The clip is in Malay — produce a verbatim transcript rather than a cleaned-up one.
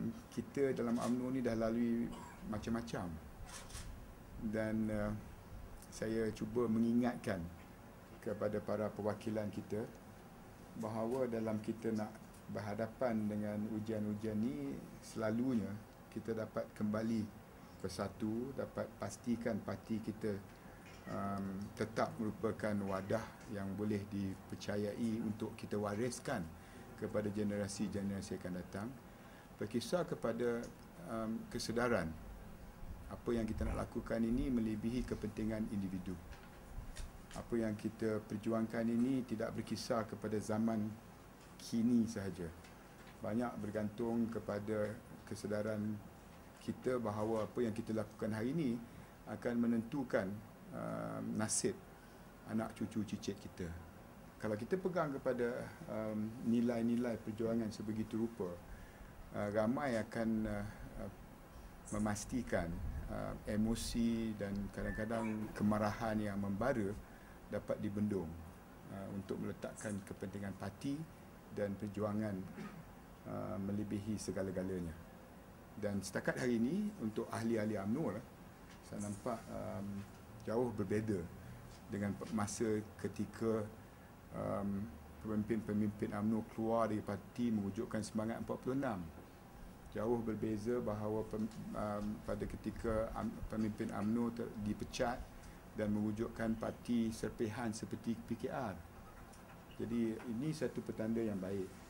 kita dalam UMNO ni dah lalui macam-macam, dan uh, saya cuba mengingatkan kepada para perwakilan kita bahawa dalam kita nak berhadapan dengan ujian-ujian ni, selalunya kita dapat kembali bersatu, dapat pastikan parti kita um, tetap merupakan wadah yang boleh dipercayai untuk kita wariskan kepada generasi-generasi akan datang, berkisar kepada um, kesedaran apa yang kita nak lakukan ini melebihi kepentingan individu. Apa yang kita perjuangkan ini tidak berkisar kepada zaman kini sahaja. Banyak bergantung kepada kesedaran kita bahawa apa yang kita lakukan hari ini akan menentukan uh, nasib anak cucu cicit kita. Kalau kita pegang kepada um, nilai-nilai perjuangan sebegitu rupa, uh, ramai akan uh, uh, memastikan uh, emosi dan kadang-kadang kemarahan yang membara dapat dibendung uh, untuk meletakkan kepentingan parti dan perjuangan uh, melebihi segala-galanya. Dan setakat hari ini untuk ahli-ahli UMNO lah, saya nampak um, jauh berbeza dengan masa ketika um, pemimpin-pemimpin UMNO keluar dari parti mewujudkan semangat empat puluh enam. Jauh berbeza bahawa pem, um, pada ketika um, pemimpin UMNO ter, dipecat dan mewujudkan parti serpihan seperti P K R. Jadi ini satu petanda yang baik.